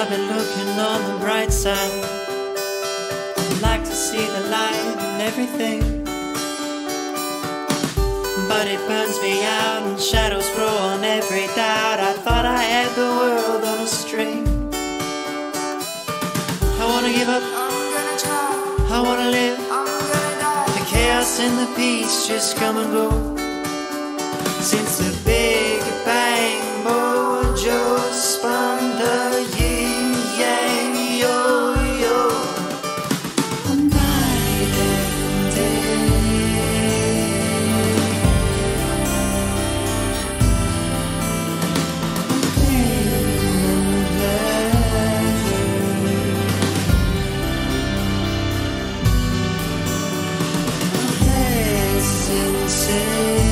I've been looking on the bright side. I'd like to see the light in everything, but it burns me out and shadows grow on every doubt. I thought I had the world on a string. I wanna give up, I wanna live. The chaos and the peace just come and go. Since the Big Bang, Mojo spun the yin yang yo-yo. Night and day, pain and pleasure, it's insane.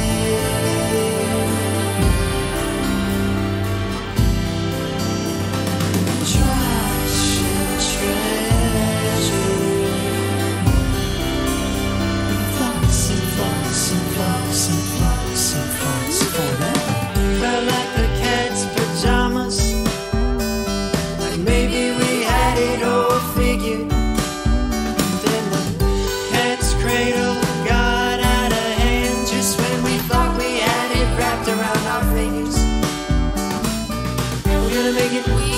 Felt like the cat's pajamas, like maybe we had it all figured. Then the cat's cradle got out of hand just when we thought we had it wrapped around our fingers. We're gonna make it.